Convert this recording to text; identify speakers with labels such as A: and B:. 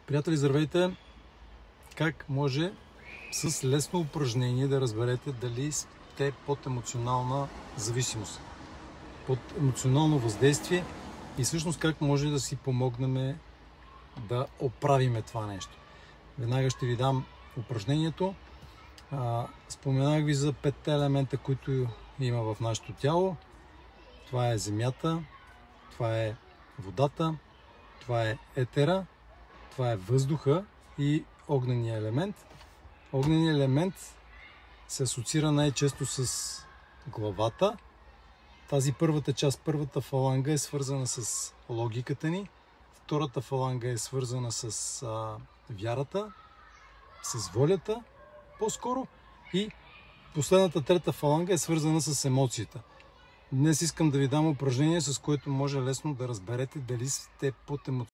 A: Приятели, здравейте! Как може с лесно упражнение да разберете дали сте под емоционална зависимост, под емоционално въздействие и всъщност как може да си помогнем да оправиме това нещо. Веднага ще ви дам упражнението. Споменах ви за 5 елемента, които има в нашето тяло. Това е земята, това е водата, това е етера, това е въздуха и огнения елемент. Огненият елемент се асоциира най-често с главата. Тази първата част, първата фаланга е свързана с логиката ни. Втората фаланга е свързана с вярата, с волята по-скоро. И последната трета фаланга е свързана с емоцията. Днес искам да ви дам упражнение, с което може лесно да разберете дали сте под емоционална